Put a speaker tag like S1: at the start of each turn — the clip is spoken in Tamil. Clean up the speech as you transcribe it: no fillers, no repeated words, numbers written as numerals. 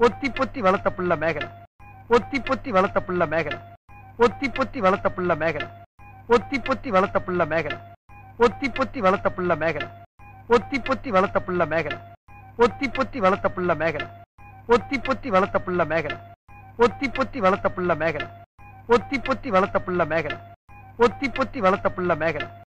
S1: பொத்தி பொத்தி வளர்த்த புள்ள மேகல பொத்தி பொத்தி வளர்த்த புள்ள மேகல பொத்தி பொத்தி வளர்த்த புள்ள மேகல பொத்தி பொத்தி வளர்த்த புள்ள மேகல பொத்தி பொத்தி வளர்த்த புள்ள மேகல பொத்தி பொத்தி வளர்த்த புள்ள மேகல பொத்தி பொத்தி வளர்த்த புள்ள மேகல பொத்தி பொத்தி வளர்த்த புள்ள மேகல பொத்தி பொத்தி வளர்த்த புள்ள மேகல பொத்தி பொத்தி வளர்த்த புள்ள மேகல பொத்தி பொத்தி வளர்த்த புள்ள மேகல